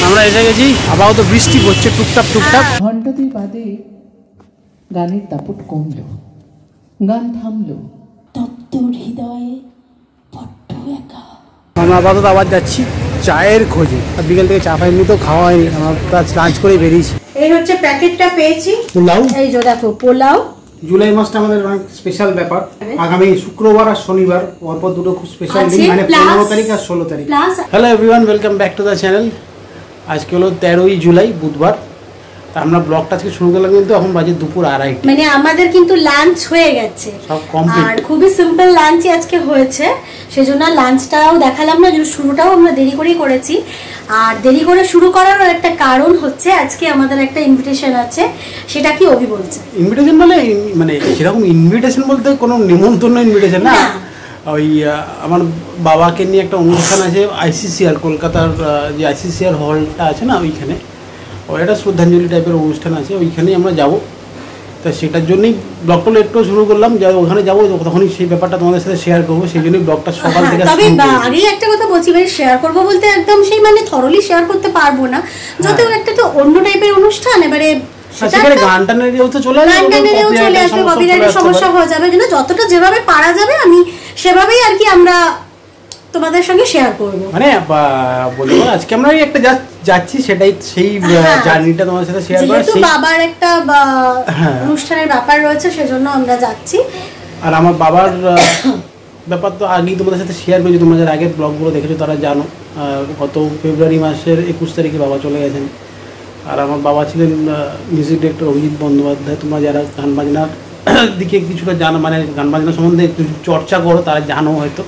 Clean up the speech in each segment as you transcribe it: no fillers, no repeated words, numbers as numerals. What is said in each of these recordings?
আমরা এসে গেছি, আপাতত বৃষ্টি পড়ছে টুকটাক টুকটাক। ঘন্টা দুই বাদে গানের দাপট কমলো, গান থামলো, তত্ত্বর হৃদয়ে বড্ড একা। আমরা আপাতত আবার যাচ্ছি চায়ের খোঁজে। বিকেল থেকে চা পাইনি তো খাওয়া হয়নি, আমরা লাঞ্চ করে বেরিয়েছি। এই হচ্ছে প্যাকেটটা পেয়েছি, পোলাও। এই যে দেখো পোলাও। জুলাই মাসটা আমাদের অনেক স্পেশাল ব্যাপার। আগামী শুক্রবার আর শনিবার পরপর দুটো খুব স্পেশাল দিন, মানে 15 তারিখ আর 16 তারিখ। Hello everyone, welcome back to the channel. আজকে হলো 13ই জুলাই, বুধবার। তা আমরা ব্লগটা আজকে শুরু করলাম, কিন্তু এখন বাজে দুপুর 2:30। মানে আমাদের কিন্তু লাঞ্চ হয়ে গেছে, সব কমপ্লিট, আর খুবই সিম্পল লাঞ্চই আজকে হয়েছে। সেজন্য লাঞ্চটাও দেখালাম না, শুরুটাও আমরা দেরি করেই করেছি। আর দেরি করে শুরু করারও একটা কারণ হচ্ছে আজকে আমাদের একটা ইনভিটেশন আছে। সেটা কি অভি বলছে? ইনভিটেশন মানে সেরকম ইনভিটেশন বলতে কোনো নিমন্ত্রণ ইনভিটেশন না, ওই আমার বাবাকে নিয়ে একটা অনুষ্ঠান আছে আইসিসিআর, কলকাতার যে আইসিসিআর হলটা আছে না, ওইখানে ওই একটা শ্রদ্ধাঞ্জলি টাইপের অনুষ্ঠান আছে, ওইখানেই আমরা যাব। তা সেটার জন্যই ব্লগটা একটু শুরু করলাম, যে ওখানে যাবো তখনই সেই ব্যাপারটা তোমাদের সাথে শেয়ার করবো। সেই জন্যই ব্লগটা সকাল থেকে। তবে আগেই একটা কথা বলছি ভাই, শেয়ার করবো বলতে একদম সেই মানে থরলি শেয়ার করতে পারবো না, যত একটা তো অন্য টাইপের অনুষ্ঠান। এবারে গান টানেরও তো চলে আসবে, কপিরাইটের সমস্যা হয়ে যাবে। কিন্তু যতটা যেভাবে পারা যাবে আমি সেভাবেই আর কি আমরা তোমাদের সঙ্গে শেয়ার করব। মানে বলবো আজকে আমরা একটা যাচ্ছি, সেটাই সেই জার্নিটা তোমাদের সাথে শেয়ার করা। যেহেতু বাবার একটা অনুষ্ঠানের ব্যাপার রয়েছে, সেজন্য আমরা যাচ্ছি। আর আমার বাবার ব্যাপার তো আগেই তোমাদের সাথে শেয়ার করেছি, তোমরা যারা আগের ব্লগগুলো দেখেছো তারা জানো। গত ফেব্রুয়ারি মাসের 21 তারিখে বাবা চলে গেছেন। আর আমার বাবা ছিলেন মিউজিক ডিরেক্টর অভিজিৎ বন্দ্যোপাধ্যায়। তোমরা যারা গান বাজনার দিকে কিছুটা জানো, মানে গান বাজনা সম্বন্ধে একটু চর্চা করো, তারা জানো হয়তো।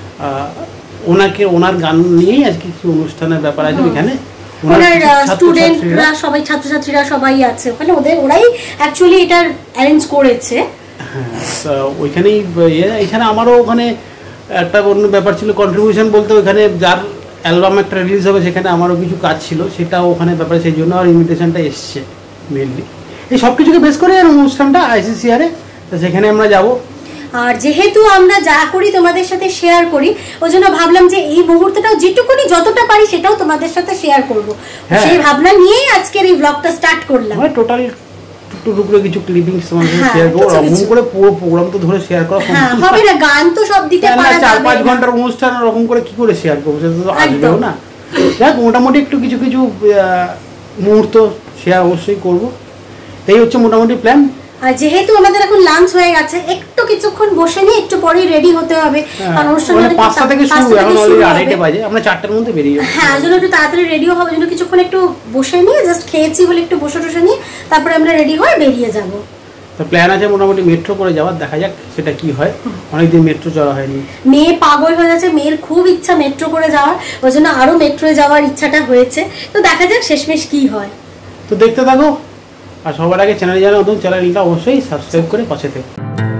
ওনার গান নিয়েই আজকে কিছু অনুষ্ঠানের ব্যাপার আছে ওইখানে। স্টুডেন্টরা সবাই, ছাত্রছাত্রীরা সবাই আছে ওখানে, ওরাই অ্যাকচুয়ালি এটার অ্যারেঞ্জ করেছে। হ্যাঁ, তো ওইখানেই এখানে আমারও ওখানে একটা অন্য ব্যাপার ছিল, কন্ট্রিবিউশন বলতে ওইখানে যার অ্যালবাম একটা রিলিজ হবে, সেখানে আমারও কিছু কাজ ছিল, সেটাও ওখানে ব্যাপারে। সেই জন্য আর ইনভিটেশনটা এসছে মেনলি। এই সব কিছুকে বেস করে আর অনুষ্ঠানটা আইসিসিআরে, তো সেখানে আমরা যাব। আর যেহেতু আমরা যা করি তোমাদের সাথে শেয়ার করি, ওই জন্য ভাবলাম যে এই মুহূর্তটাও যেটুকুনি যতটা পারি সেটাও তোমাদের সাথে শেয়ার করব। সেই ভাবনা নিয়েই আজকের এই ব্লগটা স্টার্ট করলাম। মানে টোটাল টুকরো কিছু ক্লিপিংস তোমাদের সাথে শেয়ার করব। এরকম করে পুরো প্রোগ্রাম তো ধরে শেয়ার করা হবে না, গান তো সব দিতে পারা যাবে না। 4-5 ঘন্টার অনুষ্ঠান এরকম করে কি করে শেয়ার করব, সেটা তো আসবেও না। দেখ, মোটামুটি একটু কিছু মুহূর্ত শেয়ার অবশ্যই করব। এই হচ্ছে মোটামুটি প্ল্যান। আর যেহেতু আমাদের এখন লাঞ্চ হয়ে গেছে, একটু কিছুক্ষণ বসে নিয়ে একটু পরেই রেডি হতে হবে, কারণ অনুষ্ঠানটা 5টা থেকে শুরু, এখন অলরেডি 2:30 বাজে, আমরা 4টার মধ্যে বেরিয়ে যাব। হ্যাঁ, জন্য একটু তাড়াতাড়ি রেডিও হবে, জন্য কিছুক্ষণ একটু বসে নিয়ে জাস্ট খেয়েছি বলে একটু বসে নিয়ে তারপরে আমরা রেডি হয়ে বেরিয়ে যাব। তো প্ল্যান আছে মোটামুটি মেট্রো করে যাওয়ার, দেখা যাক সেটা কি হয়। অনেকদিন মেট্রো চড়া হয়নি। মেয়ে পাগল হয়ে যাচ্ছে, মেয়ের খুব ইচ্ছা মেট্রো করে যাওয়ার, ওই জন্য আরো মেট্রোয় যাওয়ার ইচ্ছাটা হয়েছে। তো দেখা যাক শেষমেশ কি হয়। তো দেখতে থাকো, আর সবার আগে চ্যানেলে যারা নতুন, চ্যানেলটা অবশ্যই সাবস্ক্রাইব করে পাশে থেকো।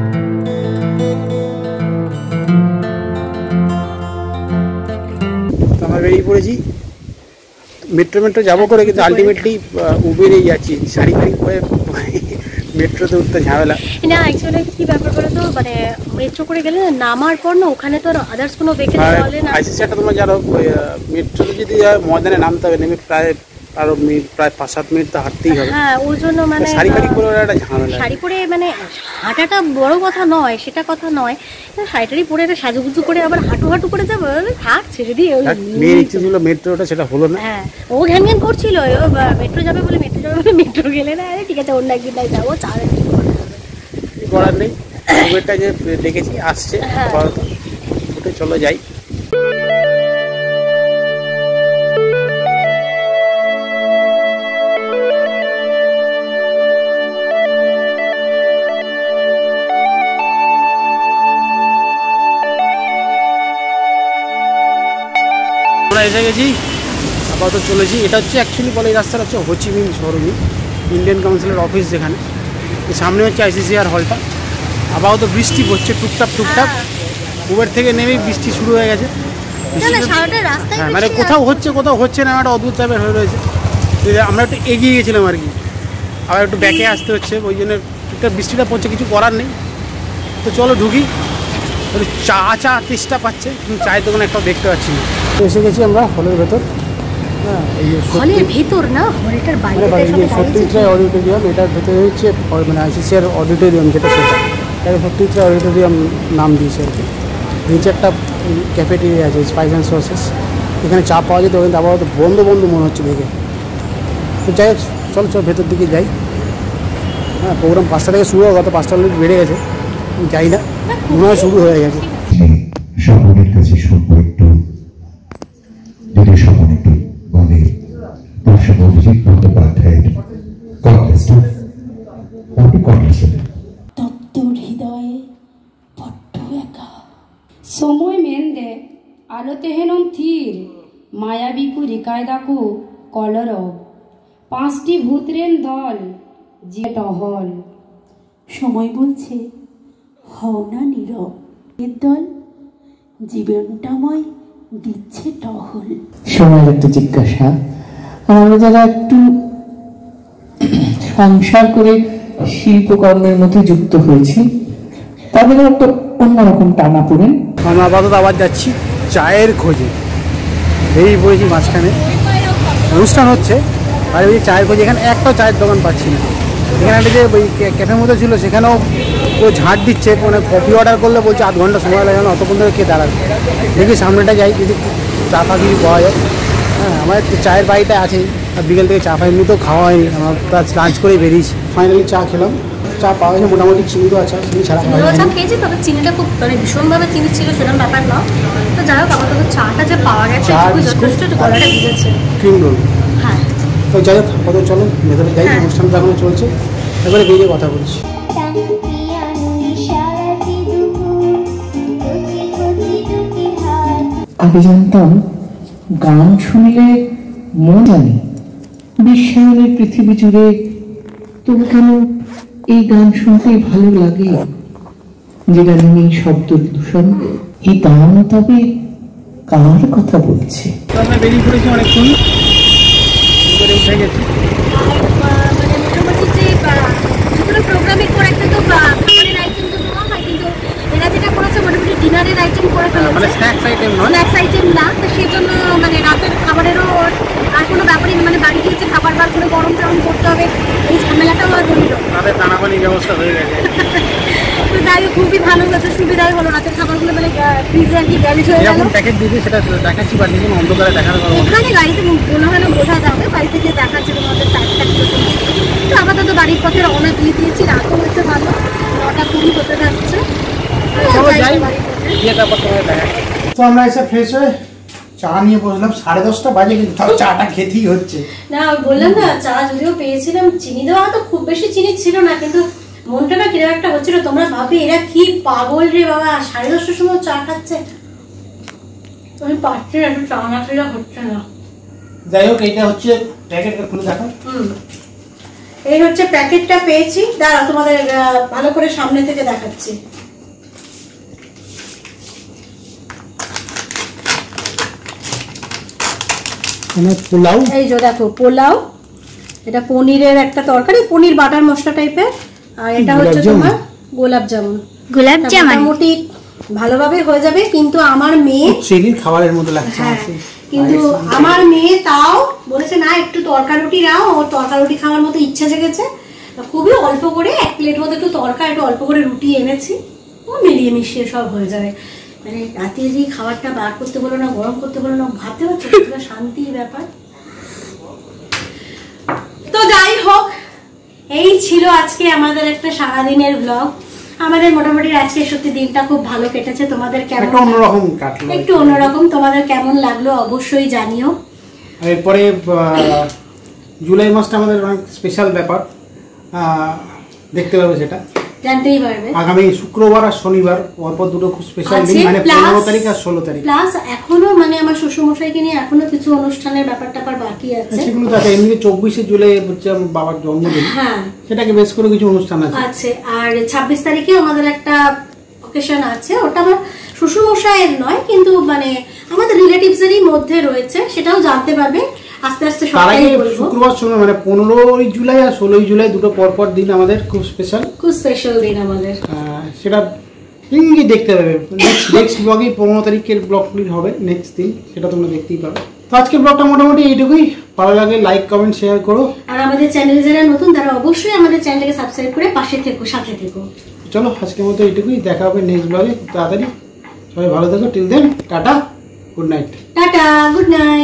আমরা বেরিয়ে পড়েছি, মেট্রো যাবো করে, কিন্তু আলটিমেটলি উবেরেই যাচ্ছি। শাড়ি করে মেট্রোতে উঠতে ঝামেলা না। অ্যাকচুয়ালি কি ব্যাপার বলো তো, মানে মেট্রো করে গেলে নামার পর না ওখানে তো আদার্স কোনো ভেহিকল চলে না। আইসিসিআরটা তোমরা জানো, মেট্রোতে যদি ময়দানে নামতে হবে, নেমে প্রায় 5-7 মিনিট তো হাঁটতেই হবে। হ্যাঁ, ওই জন্য মানে শাড়ি পরে একটা ঝামেলা। শাড়ি পরে মানে হাঁটাটা বড় কথা নয়, সেটা কথা নয়, শাড়িটারি পরে একটা সাজুগুজু করে আবার হাঁটু করে যাবো, থাকছে যদি মেয়ের ইচ্ছে ছিল মেট্রোটা, সেটা হলো না। হ্যাঁ, ও ঘ্যান করছিল মেট্রো যাবে বলে, মেট্রো গেলে না, ঠিক আছে অন্য একদিন নাই যাবো, করার নেই। উবেরটা যে দেখেছি আসছে, উঠে চলো যাই। এসে গেছি, আপাতত চলেছি। এটা হচ্ছে অ্যাকচুয়ালি বলে, এই রাস্তাটা হচ্ছে হোচিমিন শহরমি, ইন্ডিয়ান কাউন্সিলের অফিস যেখানে। সামনে হচ্ছে আইসিসিআর হলটা। আপাতত বৃষ্টি পড়ছে টুকটাক। উবের থেকে নেমেই বৃষ্টি শুরু হয়ে গেছে। হ্যাঁ, মানে কোথাও হচ্ছে না, একটা অদ্ভুত টাইপের হয়ে রয়েছে। আমরা একটু এগিয়ে গেছিলাম আর কি, আবার একটু ব্যাকে আসতে হচ্ছে, ওই জন্য টুকটাক বৃষ্টিটা পড়ছে, কিছু করার নেই। তো চলো ঢুকি। চা তেষ্টা পাচ্ছে, কিন্তু চায়ের দোকানে একটাও দেখতে পাচ্ছি না। এসে গেছি আমরা হলের ভেতর। হ্যাঁ, এই যে হলের ভেতর না, হলটার বাইরে সত্যজিৎ রায় অডিটোরিয়াম, এটার ভেতরে হচ্ছে মানে আইসিসিআর অডিটোরিয়াম যেটা, সেটা সত্যজিৎ রায় অডিটোরিয়াম নাম দিয়েছে আর কি। নিচে একটা ক্যাফেটেরিয়া আছে, স্পাইস অ্যান্ড সসেস, এখানে চা পাওয়া যেত, কিন্তু আবার বন্ধ বন্ধ মনে হচ্ছে দেখে। তো যাই হোক, চল ভেতর দিকে যাই। হ্যাঁ, প্রোগ্রাম 5টা থেকে শুরু হয়, গত 5টা অলরেডি বেড়ে গেছে, যাই না, মনে হয় শুরু হয়ে গেছে। স্বপনের কাছে শুনবো একটু যদি স্বপন একটু বলে দর্শক অভিজিৎ বন্দ্যোপাধ্যায়ের তপ্তর হৃদয়ে বড্ড একা। সময় মেন্দে আলোতে হেনম থির মায়াবিকু রিকায়দাকু কলরব 5টি ভূতরেন দল যে টহল। সময় বলছে হও না নীরব, এর দল জীবনটাময় দিচ্ছে টহল। সময়ের একটা জিজ্ঞাসা, আমরা যারা একটু সংসার করে শিল্পকর্মের মধ্যে যুক্ত হয়েছি তাদের একটা অন্যরকম টানা পড়েন। আমরা আপাতত আবার যাচ্ছি চায়ের খোঁজে, এই বলেছি মাঝখানে অনুষ্ঠান হচ্ছে, আর ওই চায়ের খোঁজে এখানে একটাও চায়ের দোকান পাচ্ছি না। এখানে একটা যে ওই ক্যাফের মধ্যে ছিল, সেখানেও ও ঝাঁট দিচ্ছে, মানে কফি অর্ডার করলে বলছে আধ ঘন্টা সময় লাগে না, অতক্ষণ ধরে কে দাঁড়াবে। দেখি সামনেটা যাই, যদি চা ফা কিছু পাওয়া যায়। হ্যাঁ, আমার চায়ের বাড়িটা আছেই, আর বিকেল থেকে চা ফা এমনিতেও খাওয়া হয়নি, আমরা লাঞ্চ করেই বেরিয়েছি। ফাইনালি চা খেলাম, চা পাওয়া গেছে মোটামুটি, চিনি তো আছে, চিনি ছাড়া চা খেয়েছি, তবে চিনিটা খুব মানে ভীষণভাবে চিনি ছিল সেরকম ব্যাপার না। তো যাই হোক, আমাদের চাটা যে পাওয়া গেছে যথেষ্ট গলাটা ভিজেছে। ক্রিম রোল, হ্যাঁ। তো যাই হোক, কত চলো ভেতরে যাই, অনুষ্ঠানটা এখনো চলছে, এবারে বেরিয়ে কথা বলছি। আগে জানতাম গান শুনলে মন জানে, বিশ্বায়নের পৃথিবী জুড়ে, তবু কেন এই গান শুনতেই ভালো লাগে, যে গানে নেই শব্দ দূষণ। এই গান তবে কার কথা বলছে? আমরা বেরিয়ে পড়েছি অনেকক্ষণ, উঠে গেছি। মানে মোটামুটি যে যেগুলো প্রোগ্রামিং করে একটা তো খাবারের আইটেম তো নেওয়া হয়, কিন্তু এরা যেটা করেছে মোটামুটি ডিনারের আইটেম করে ফেলেছে, মানে স্ন্যাক্স আইটেম নয়, স্ন্যাক্স আইটেম না। তো সেই জন্য মানে রাতের খাবারেরও আর কোনো ব্যাপারই না, মানে বাড়ি গিয়ে খাবার বার করে গরম টরম করতে হবে, এই ঝামেলাটাও আর রইল। রাতের দানাপানির ব্যবস্থা হয়ে গেছে। তো যাই হোক, খুবই ভালো হয়েছে, সুবিধাই হলো, রাতের খাবারগুলো মানে ফ্রিজে আর কি গ্যালিশ হয়ে গেল। এরকম প্যাকেট দিবি, সেটা দেখাচ্ছি, বা নিজে অন্ধকারে দেখাতে পারবো। ওখানে গাড়িতে মনে হয় না বোঝা যাবে, বাড়ি থেকে দেখাচ্ছে তোমাদের চারটা। তো আপাতত বাড়ির পথে রওনা দিয়ে দিয়েছি, রাতও হচ্ছে ভালো, 9টা 20 হতে যাচ্ছে। তো আমরা এসে ফ্রেশ হয়ে চা নিয়ে বসলাম, 10:30 বাজে, কিন্তু তাও চাটা খেতেই হচ্ছে। না বললাম না, চা যদিও পেয়েছিলাম, চিনি দেওয়া তো খুব বেশি চিনি ছিল না, কিন্তু মনটা না কিরকম একটা হচ্ছিল। তোমরা ভাবে এরা কি পাগল রে বাবা, 10:30টার সময় চা খাচ্ছে। আমি পাচ্ছি না, একটু চা না খেলে হচ্ছে না। যাই হোক, এইটা হচ্ছে প্যাকেটটা খুলে দেখো। এই হচ্ছে প্যাকেটটা পেয়েছি, দাঁড়া তোমাদের ভালো করে সামনে থেকে দেখাচ্ছি। পোলাও, এই যে দেখো পোলাও, এটা পনিরের একটা তরকারি, পনির বাটার মশলা টাইপের, আর এটা হচ্ছে তোমার গোলাপ জামুন। মোটামুটি ভালোভাবে হয়ে যাবে, কিন্তু আমার মেয়ে চিনির খাবারের মতো লাগছে। কিন্তু আমার মেয়ে তাও বলেছে না একটু তরকারুটি নাও, ওর তরকারুটি খাওয়ার মতো ইচ্ছা জেগেছে। খুবই অল্প করে 1 প্লেট মতো একটু তরকা, একটু অল্প করে রুটি এনেছি, ও মিলিয়ে মিশিয়ে সব হয়ে যাবে। মানে রাতে যে খাবারটা বার করতে বলো না, গরম করতে বলো না, ভাবতে পারছো কতটা শান্তির ব্যাপার। তো যাই হোক, এই ছিল আজকে আমাদের একটা সারাদিনের ব্লগ। আমাদের মোটামুটি আজকে সত্যি দিনটা খুব ভালো কেটেছে। তোমাদের কেমন? একটু অন্যরকম কাটলো, একটু অন্যরকম। তোমাদের কেমন লাগলো অবশ্যই জানিও। এরপরে জুলাই মাসটা আমাদের অনেক স্পেশাল ব্যাপার, দেখতে পাবে, সেটা জানতেই পারবে। আগামী শুক্রবার আর শনিবার পরপর দুটো খুব স্পেশাল দিন, মানে 15 তারিখ আর 16 তারিখ। প্লাস এখনো মানে আমার শ্বশুরমশাইকে নিয়ে এখনো কিছু অনুষ্ঠানের ব্যাপারটা বাকি আছে। সেগুলো তো আছে, এমনি 24শে জুলাই হচ্ছে আমার বাবার জন্মদিন, হ্যাঁ, সেটাকে বেশ করে কিছু অনুষ্ঠান আছে। আর 26 তারিখে আমাদের একটা অকেশন আছে, ওটা আমার শ্বশুরমশাইয়ের নয়, কিন্তু মানে আমাদের রিলেটিভসেরই মধ্যে রয়েছে, সেটাও জানতে পারবে আস্তে আস্তে সবাই বলবো। শুক্রবার সময় মানে 15 জুলাই আর 16 জুলাই দুটো পরপর দিন আমাদের খুব স্পেশাল দিন আমাদের, সেটা দেখতে পাবে। নেক্সট ব্লগে 15 তারিখের ব্লগগুলি হবে, নেক্সট দিন সেটা তোমরা দেখতেই পাবে। তো আজকের ব্লগটা মোটামুটি এইটুকুই। ভালো লাগে লাইক কমেন্ট শেয়ার করো, আর আমাদের চ্যানেলে যারা নতুন তারা অবশ্যই আমাদের চ্যানেলটাকে সাবস্ক্রাইব করে পাশে থেকো, সাথে থেকো। চলো আজকের মতো এইটুকুই, দেখা হবে নেক্সট ব্লগে তাড়াতাড়ি। সবাই ভালো থেকো, till then tata, good night. Tata, good night.